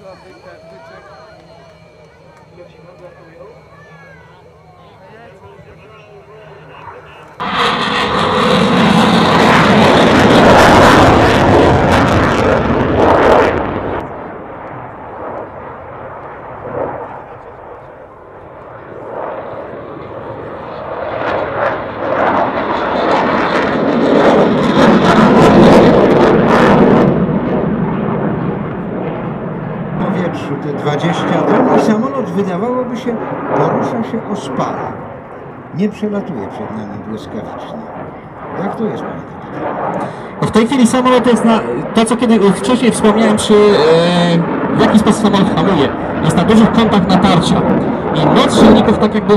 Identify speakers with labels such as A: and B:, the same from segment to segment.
A: Te 20 ton i samolot, wydawałoby się, porusza się o spale. Nie przelatuje przed nami błyskawicznie. Jak to jest, panie kapitanie?
B: W tej chwili samolot jest na... To, co kiedy wcześniej wspomniałem, w jaki sposób samolot hamuje. Jest na dużych kątach natarcia. I moc silników tak jakby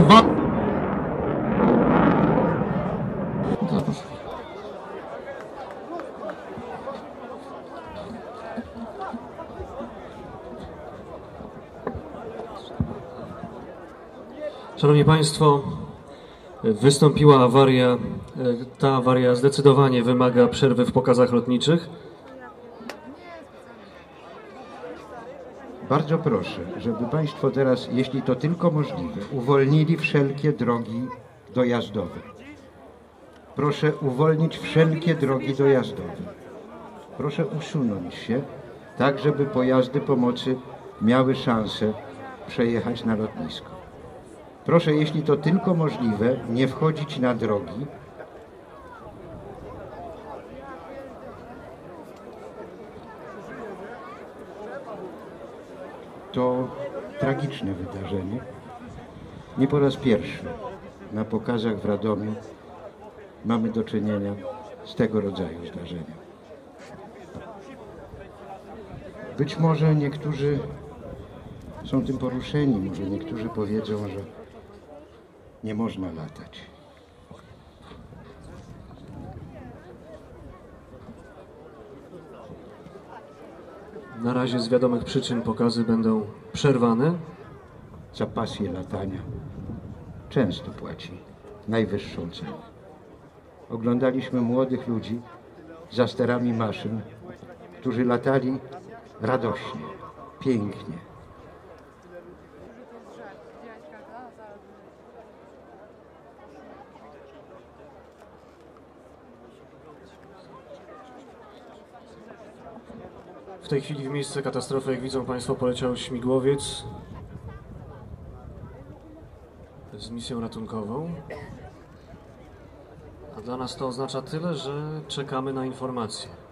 C: Szanowni Państwo, wystąpiła awaria. Ta awaria zdecydowanie wymaga przerwy w pokazach lotniczych.
A: Bardzo proszę, żeby Państwo teraz, jeśli to tylko możliwe, uwolnili wszelkie drogi dojazdowe. Proszę uwolnić wszelkie drogi dojazdowe. Proszę usunąć się, tak żeby pojazdy pomocy miały szansę przejechać na lotnisko. Proszę, jeśli to tylko możliwe, nie wchodzić na drogi. To tragiczne wydarzenie. Nie po raz pierwszy na pokazach w Radomiu mamy do czynienia z tego rodzaju zdarzeniami. Być może niektórzy są tym poruszeni, może niektórzy powiedzą, że nie można latać.
C: Na razie z wiadomych przyczyn pokazy będą przerwane.
A: Za pasję latania często płaci najwyższą cenę. Oglądaliśmy młodych ludzi za sterami maszyn, którzy latali radośnie, pięknie.
C: W tej chwili w miejsce katastrofy, jak widzą Państwo, poleciał śmigłowiec z misją ratunkową. A dla nas to oznacza tyle, że czekamy na informacje.